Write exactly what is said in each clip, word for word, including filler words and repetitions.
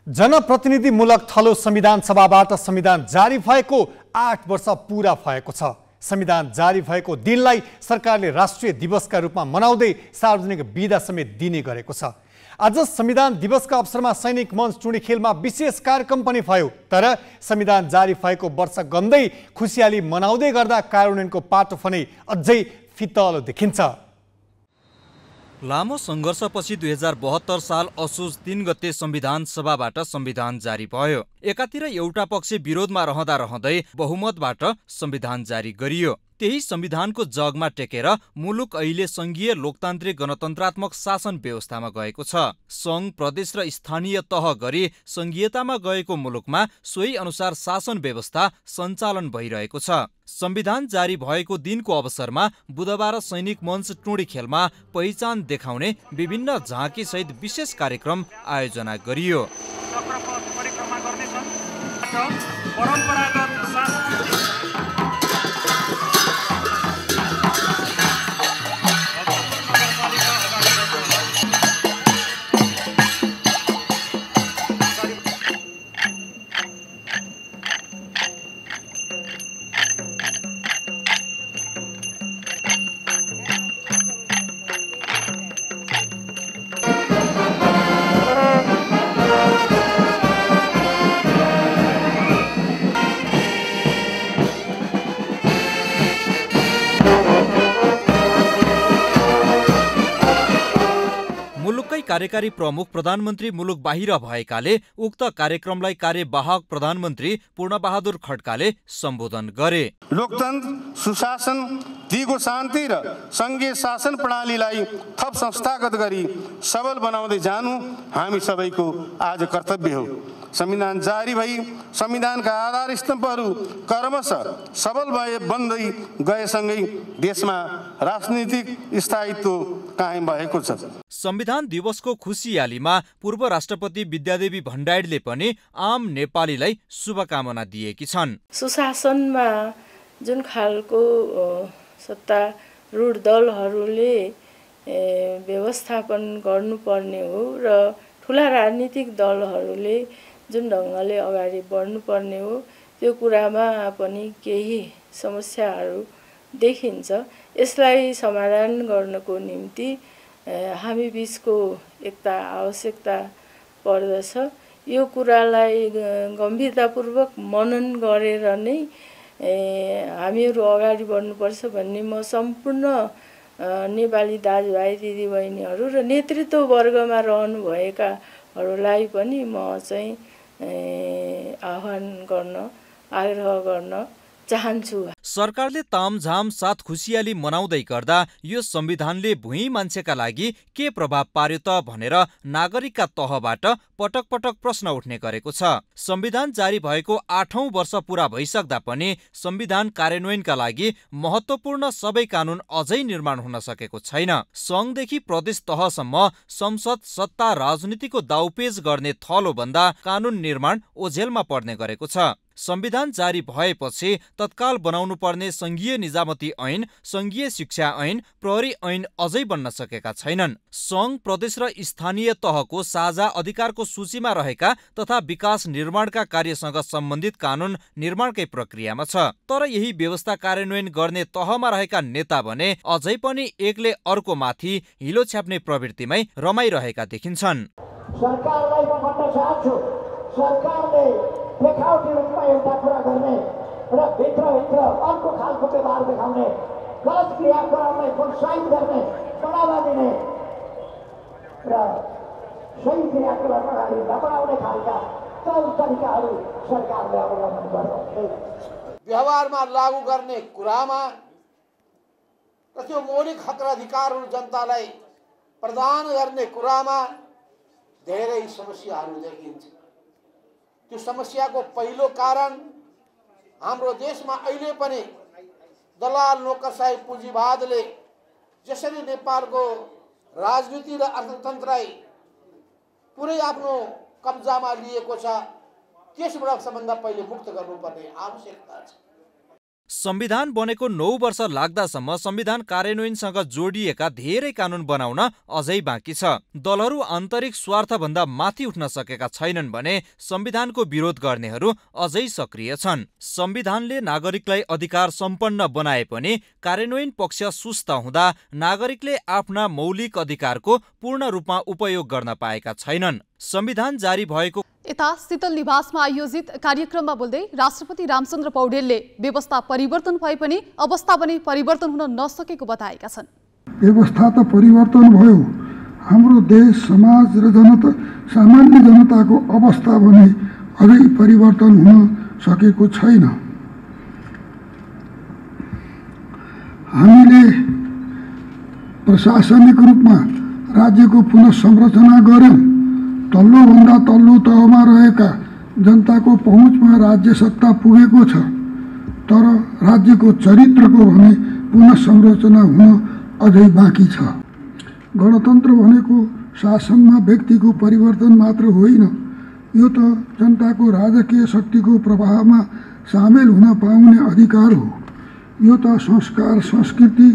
जनप्रतिनिधिमूलक थलो संविधान सभाबाट संविधान जारी भएको आठ वर्ष पूरा भएको छ। संविधान जारी भएको दिनलाई सरकारले राष्ट्रिय दिवसका रूपमा मनाउँदै सार्वजनिक बिदा समेत दिने गरेको छ। आज संविधान दिवसका अवसरमा सैनिक मञ्च टुँडिखेलमा विशेष कार्यक्रम पनि भयो। तर संविधान जारी भएको वर्ष गन्दै खुसियाली मनाउँदै गर्दा कार्यान्वयनको पाटो फनै अझै फितलो देखिन्छ। लामो संघर्षपछि दुई हजार बहत्तर साल असोज तीन गते संविधान सभाबाट संविधान जारी भयो। एकातिर एउटा पक्ष विरोधमा रहँदा रहँदै बहुमतबाट संविधान जारी गरियो। त्यही संविधानको जगमा टेकेर मुलुक अहिले संघीय लोकतान्त्रिक गणतन्त्रात्मक शासन व्यवस्थामा गएको छ। संघ, प्रदेश र स्थानीय तह गरी संघीयतामा गएको मुलुकमा सोही अनुसार शासन व्यवस्था सञ्चालन भइरहेको छ। संविधान जारी भएको दिनको अवसरमा बुधबार सैनिक मञ्च टुँडिखेलमा पहिचान देखाउने विभिन्न झाँकी सहित विशेष कार्यक्रम आयोजना गरियो। मुलुककै कार्यकारी प्रमुख प्रधानमन्त्री मुलुक बाहिर भएकाले उक्त कार्यक्रमलाई कार्यवाहक प्रधानमन्त्री पूर्णबहादुर खड्काले सम्बोधन गरे। लोकतन्त्र, सुशासन, दिगो शान्ति र संघीय शासन प्रणालीलाई थप संस्थागत गरी सबल बनाउँदै जानु हामी सबैको आज कर्तव्य हो। संविधान जारी भई संविधानका आधार स्तम्भहरू क्रमशः सबल भए बन्दै गएसँगै देशमा राजनीतिक स्थायित्व कायम भएको छ। संविधान दिवसको खुसियालीमा पूर्व राष्ट्रपति विद्यादेवी भण्डारीले पनि आम नेपालीलाई शुभकामना दिएकी छन्। सुशासनमा जुन खालको सत्तारूढ दलहरूले व्यवस्थापन गर्नुपर्ने हो र ठुला राजनीतिक दलहरूले जुन ढङ्गले अगाडि बढ्नुपर्ने हो त्यो कुरामा पनि केही समस्याहरू देखिन्छ। यसलाई समाधान गर्नको निम्ति हामी बिचको एकता आवश्यकता पर्दछ। यो कुरालाई गम्भीरतापूर्वक मनन गरेर नै हामीहरू अगाडि बढ्नुपर्छ भन्ने म सम्पूर्ण नेपाली दाजुभाइ दिदीबहिनीहरू र नेतृत्व वर्गमा रहनुभएकाहरूलाई पनि म चाहिँ आह्वान गर्न आग्रह गर्न चाहन्छु। सरकारले तामझाम साथ खुसियाली मनाउँदै गर्दा यो संविधानले भुइँ मान्छेका लागि के प्रभाव पार्यो त भनेर नागरिकका तहबाट पटक पटक प्रश्न उठ्ने गरेको छ। संविधान जारी भएको आठौं वर्ष पूरा भइसक्दा पनि संविधान कार्यान्वयनका लागि महत्त्वपूर्ण सबै कानून अझै निर्माण हुन सकेको छैन। संघदेखि प्रदेश तहसम्म संसद सत्ता राजनीतिको दाउपेच गर्ने थलो भन्दा कानून निर्माण ओझेलमा पर्ने गरेको छ। संविधान जारी भएपछि तत्काल बनाउनु पर्ने संघीय निजामती ऐन, संघीय शिक्षा ऐन, प्रहरी ऐन अझै बन्न सकेका छैनन्। संघ, प्रदेश र स्थानीय तहको साझा अधिकारको सूचीमा रहेका तथा विकास निर्माणका कार्यसँग सम्बन्धित कानून निर्माणकै प्रक्रियामा छ। तर यही व्यवस्था कार्यान्वयन गर्ने तहमा रहेका नेता भने अझै पनि एकले अर्को माथि हिलो छ्याप्ने प्रवृत्तिमै रमाइरहेका देखिन्छन्। सरकारलाई म भन्न चाहन्छु, सरकारले देखावटी रूपमा एउटा कुरा गर्ने र भित्रभित्र अर्को खालको व्यवहार देखाउने, गलत क्रियाकलापलाई प्रोत्साहित गर्ने, बढावा दिने र सही क्रियाकलाप अगाडि नबढाउने खालका तौर तरिकाहरू सरकारले अवलम्बन गर्नु, व्यवहारमा लागू गर्ने कुरामा र त्यो मौलिक हक र अधिकारहरू जनतालाई प्रदान गर्ने कुरामा धेरै समस्याहरू देखिन्छ। त्यो समस्याको पहिलो कारण हाम्रो देशमा अहिले पनि दलाल नोकरशाही पुँजीवादले जसरी नेपालको राजनीति र अर्थतन्त्रलाई पुरै आफ्नो कब्जामा लिएको छ, त्यसबाट सबभन्दा पहिले मुक्त गर्नुपर्ने आवश्यकता छ। संविधान बनेको नौ वर्ष लाग्दासम्म संविधान कार्यान्वयनसँग जोडिएका धेरै कानुन बनाउन अझै बाँकी छ। दलहरू आन्तरिक स्वार्थभन्दा माथि उठ्न सकेका छैनन् भने संविधानको विरोध गर्नेहरू अझै सक्रिय छन्। संविधानले नागरिकलाई अधिकार सम्पन्न बनाए पनि कार्यान्वयन पक्ष सुस्त हुँदा नागरिकले आफ्ना मौलिक अधिकारको पूर्ण रूपमा उपयोग गर्न पाएका छैनन्। संविधान जारी भएको यता शीतल निवासमा आयोजित कार्यक्रममा बोल्दै राष्ट्रपति रामचन्द्र पौडेलले व्यवस्था परिवर्तन भए पनि अवस्था पनि परिवर्तन हुन नसकेको बताएका छन्। व्यवस्था त परिवर्तन भयो, हाम्रो देश समाज र जनता सामान्य जनताको अवस्था भने अझै परिवर्तन हुन सकेको छैन। हामीले प्रशासनिक रूपमा राज्यको पुनः संरचना गर्यौं। तल्लो भन्दा तल्लो तहमा रहेका जनताको पहुँचमा राज्य सत्ता पुगेको छ, तर राज्यको चरित्रको भने पुनः संरचना हुन अझै बाँकी छ। गणतन्त्र भनेको शासनमा व्यक्तिको परिवर्तन मात्र होइन, यो त जनताको राजकीय शक्तिको प्रवाहमा सामेल हुन पाउने अधिकार हो। यो त संस्कार, संस्कृति,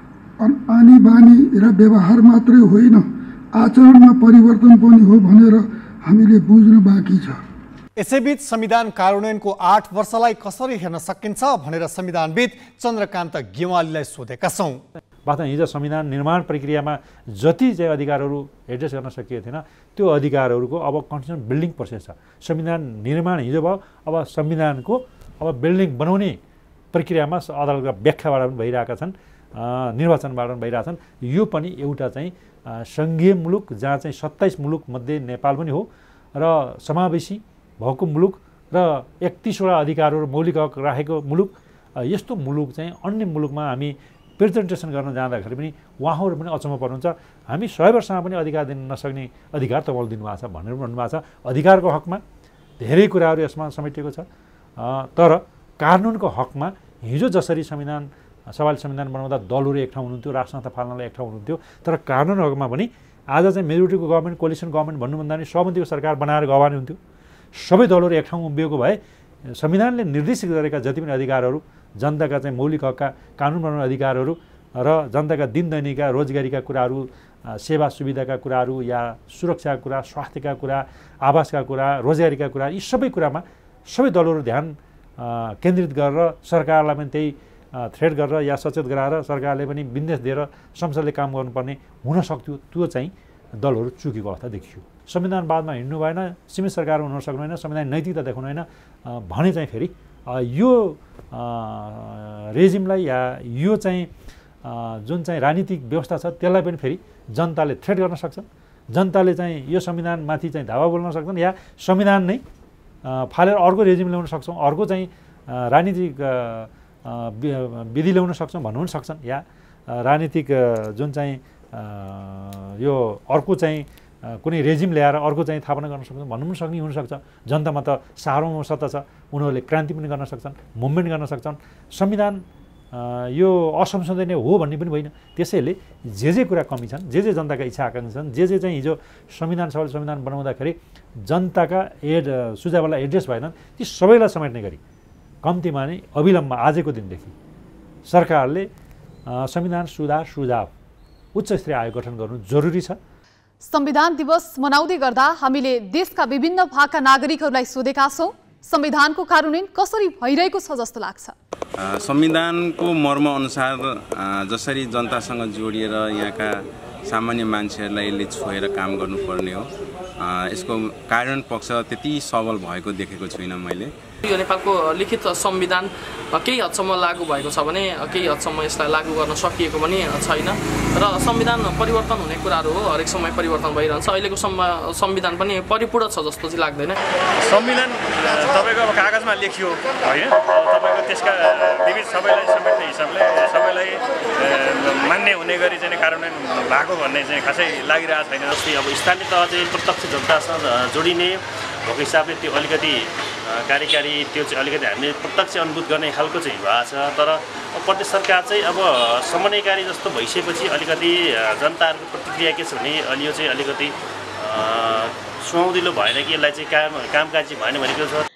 आनी बानी र व्यवहार मात्रै होइन, आचरणमा परिवर्तन पनि हो भनेर हामीले बुझ्नु बाँकी छ। यसैबीच संविधान कार्यान्वयनको आठ वर्षलाई कसरी हेर्न सकिन्छ भनेर संविधानविद चन्द्रकान्त गेवालीलाई सोधेका छौँ। वास्तवमा हिजो संविधान निर्माण प्रक्रियामा जति चाहिँ अधिकारहरू एड्रेस गर्न सकिएको थिएन त्यो अधिकारहरूको अब कन्स्टिट्युसन बिल्डिङ प्रोसेस छ। संविधान निर्माण हिजो भयो, अब संविधानको अब बिल्डिङ बनाउने प्रक्रियामा अदालतका व्याख्याबाट पनि भइरहेका छन्, निर्वाचनबाट पनि भइरहेका छन्। यो पनि एउटा चाहिँ सङ्घीय मुलुक जहाँ चाहिँ सत्ताइस मुलुक मध्ये नेपाल पनि हो र समावेशी भएको मुलुक र एकतिसवटा अधिकारहरू मौलिक हक राखेको मुलुक, यस्तो मुलुक चाहिँ अन्य मुलुकमा हामी प्रेजेन्टेसन गर्न जाँदाखेरि पनि उहाँहरू पनि अचम्म पर्नुहुन्छ। हामी सय वर्षमा पनि अधिकार दिन नसक्ने अधिकार तपाईँले दिनुभएको छ भनेर भन्नुभएको छ। अधिकारको हकमा धेरै कुराहरू यसमा समेटिएको छ, तर कानुनको हकमा हिजो जसरी संविधान सवाल संविधान बनाउँदा दलहरू एक ठाउँ हुनुहुन्थ्यो, राष्ट्र संस्था पालनालाई एक ठाउँ हुनुहुन्थ्यो, तर कानुन हकमा पनि आज चाहिँ मेजोरिटीको गभर्मेन्ट, कोलिसन गभर्मेन्ट भन्नुभन्दा पनि सहमतिको सरकार बनाएर गवार्ने हुन्थ्यो। सबै दलहरू एक ठाउँ उभिएको भए संविधानले निर्देशित गरेका जति पनि अधिकारहरू, जनताका चाहिँ मौलिक हकका कानुन बनाउने अधिकारहरू र जनताका दिनदैनिकका रोजगारीका कुराहरू, सेवा सुविधाका कुराहरू या सुरक्षाका कुरा, स्वास्थ्यका कुरा, आवासका कुरा, रोजगारीका कुरा, यी सबै कुरामा सबै दलहरू ध्यान केन्द्रित गरेर सरकारलाई पनि त्यही थ्रेड गरेर या सचेत गराएर सरकारले पनि विन्देश दिएर संसदले काम गर्नुपर्ने हुन सक्थ्यो। त्यो चाहिँ दलहरू चुकेको अवस्था देखियो। संविधानवादमा हिँड्नु भएन, सीमित सरकार हुन सक्नु भएन, संविधान नैतिकता देखाउनु भएन भने चाहिँ फेरि यो रेजिमलाई या यो चाहिँ जुन चाहिँ राजनीतिक व्यवस्था छ त्यसलाई पनि फेरि जनताले थ्रेड गर्न सक्छन्। जनताले चाहिँ यो संविधानमाथि चाहिँ धावा बोल्न सक्छन् या संविधान नै फालेर अर्को रेजिम ल्याउन सक्छौँ, अर्को चाहिँ राजनीतिक विधि ल्याउन सक्छौँ भन्नु पनि सक्छन्, या राजनीतिक जुन चाहिँ यो अर्को चाहिँ कुनै रेजिम ल्याएर अर्को चाहिँ स्थापना गर्न सक्छौँ भन्नु पनि सक्ने हुनसक्छ। जनतामा त सार्वभौम सत्ता छ, उनीहरूले क्रान्ति पनि गर्न सक्छन्, मुभमेन्ट गर्न सक्छन्। संविधान यो असंशोधनीय हो भन्ने पनि होइन। त्यसैले जे जे कुरा कमी छन्, जे जे जनताका इच्छा आकाङ्क्षा छन्, जे जे चाहिँ हिजो संविधान सभाले संविधान बनाउँदाखेरि जनताका एड सुझावलाई एड्रेस भएनन्, ती सबैलाई समेट्ने गरी कम्तीमा नै अविलम्ब आजको दिनदेखि सरकारले संविधान सुधार सुझाव उच्च स्तरीय आयोग गठन गर्नु जरुरी छ। संविधान दिवस मनाउँदै गर्दा हामीले देशका विभिन्न भागका नागरिकहरूलाई सोधेका छौँ, संविधानको कार्यान्वयन कसरी भइरहेको छ जस्तो लाग्छ? संविधानको मर्म अनुसार जसरी जनतासँग जोडिएर यहाँका सामान्य मान्छेहरूलाई यसले छोएर काम गर्नुपर्ने हो, यसको कार्यान्वयन पक्ष त्यति सबल भएको देखेको छुइनँ मैले। यो नेपालको लिखित संविधान केही हदसम्म लागू भएको छ भने केही हदसम्म यसलाई लागू गर्न सकिएको पनि छैन र संविधान परिवर्तन हुने कुराहरू हो, हरेक समय परिवर्तन भइरहन्छ। अहिलेको संविधान पनि परिपूर्ण छ जस्तो चाहिँ लाग्दैन। संविधान तपाईँको अब कागजमा लेखियो होइन, तपाईँको त्यसका विविध सबैलाई समेट्ने हिसाबले सबैलाई मान्य हुने गरी चाहिँ कार्यान्वयन भएको भन्ने चाहिँ खासै लागिरहेको छैन। जस्तै अब स्थानीय तह चाहिँ प्रत्यक्ष जनतासँग जोडिने भएको हिसाबले त्यो अलिकति कार्यकारी त्यो चाहिँ अलिकति हामीले प्रत्यक्ष अनुभूत गर्ने खालको चाहिँ भएको छ। तर प्रदेश सरकार चाहिँ अब समन्वयकारी जस्तो भइसकेपछि अलिकति जनताहरूको प्रतिक्रिया के छ भने अलि यो चाहिँ अलिकति सुहाउँदिलो भएन कि यसलाई चाहिँ काम कामकाजी भएन भनेको छ।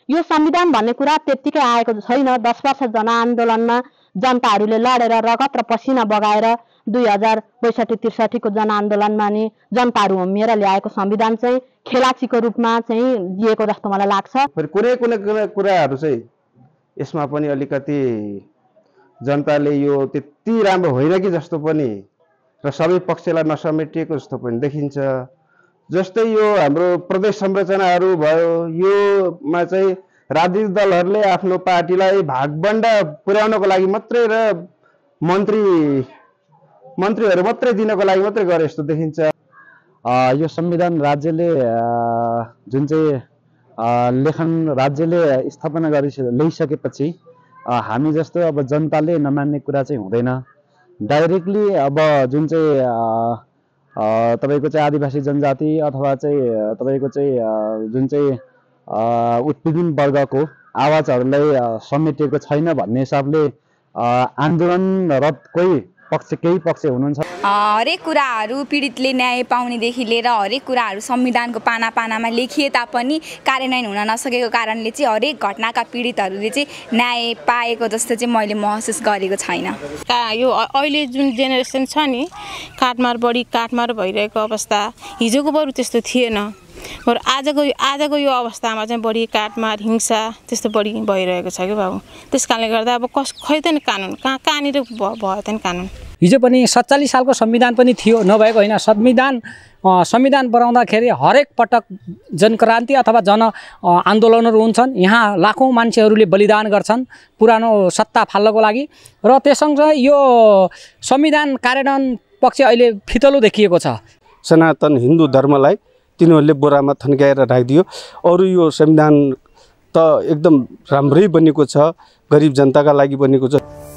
यो संविधान भन्ने कुरा त्यत्तिकै आएको छैन। दस वर्ष जनआन्दोलनमा जनताहरूले लडेर रगत र पसिना बगाएर दुई हजार बैसठी त्रिसठीको जनआन्दोलनमा नि जनताहरू होमिएर ल्याएको संविधान चाहिँ खेलाचीको रूपमा चाहिँ दिएको जस्तो मलाई लाग्छ। कुनै कुनै कुराहरू चाहिँ यसमा पनि अलिकति जनताले यो त्यति राम्रो होइन कि जस्तो पनि र सबै पक्षलाई नसमेटिएको जस्तो पनि देखिन्छ। जस्तै यो हाम्रो प्रदेश संरचनाहरू भयो, योमा चाहिँ राजनीतिक दलहरूले आफ्नो पार्टीलाई भागबण्डा पुर्याउनको लागि मात्रै र मन्त्री मन्त्रीहरू मात्रै दिनको लागि मात्रै गरे जस्तो देखिन्छ। यो संविधान राज्यले जुन चाहिँ लेखन राज्यले स्थापना गरि ल्याइसकेपछि हामी जस्तो अब जनताले नमान्ने कुरा चाहिँ हुँदैन। डाइरेक्टली अब जुन चाहिँ तपाईँको चाहिँ आदिवासी जनजाति अथवा चाहिँ तपाईँको चाहिँ जुन चाहिँ उत्पीडित वर्गको आवाजहरूलाई समेटिएको छैन भन्ने हिसाबले आन्दोलनरत कोही पक्ष केही पक्ष हुनुहुन्छ। हरेक कुराहरू पीडितले न्याय पाउनेदेखि लिएर हरेक कुराहरू संविधानको पाना पानामा लेखिए तापनि कार्यान्वयन हुन नसकेको कारणले चाहिँ हरेक घटनाका पीडितहरूले चाहिँ न्याय पाएको जस्तो चाहिँ मैले महसुस गरेको छैन। यो अहिले जुन जेनेरेसन छ नि, काटमार बढी काटमार भइरहेको अवस्था हिजोको बरु त्यस्तो थिएन। बरु आजको आजको यो अवस्थामा चाहिँ बढी काटमार हिंसा त्यस्तो बढी भइरहेको छ कि बाबु। त्यस कारणले गर्दा अब कस खै त नि कानुन कहाँ कहाँनिर भयो त नि कानुन। हिजो पनि सत्तालिस सालको संविधान पनि थियो, नभएको होइन। संविधान संविधान बनाउँदाखेरि हरेक पटक जनक्रान्ति अथवा जन आन्दोलनहरू हुन्छन्। यहाँ लाखौँ मान्छेहरूले बलिदान गर्छन् पुरानो सत्ता फाल्नको लागि। र त्यससँगै यो संविधान कार्यान्वयन पक्ष अहिले फितलो देखिएको छ। सनातन हिन्दू धर्मलाई तिनीहरूले बोरामा थन्काएर राखिदियो। अरू यो संविधान त एकदम राम्रै बनेको छ, गरिब जनताका लागि बनेको छ।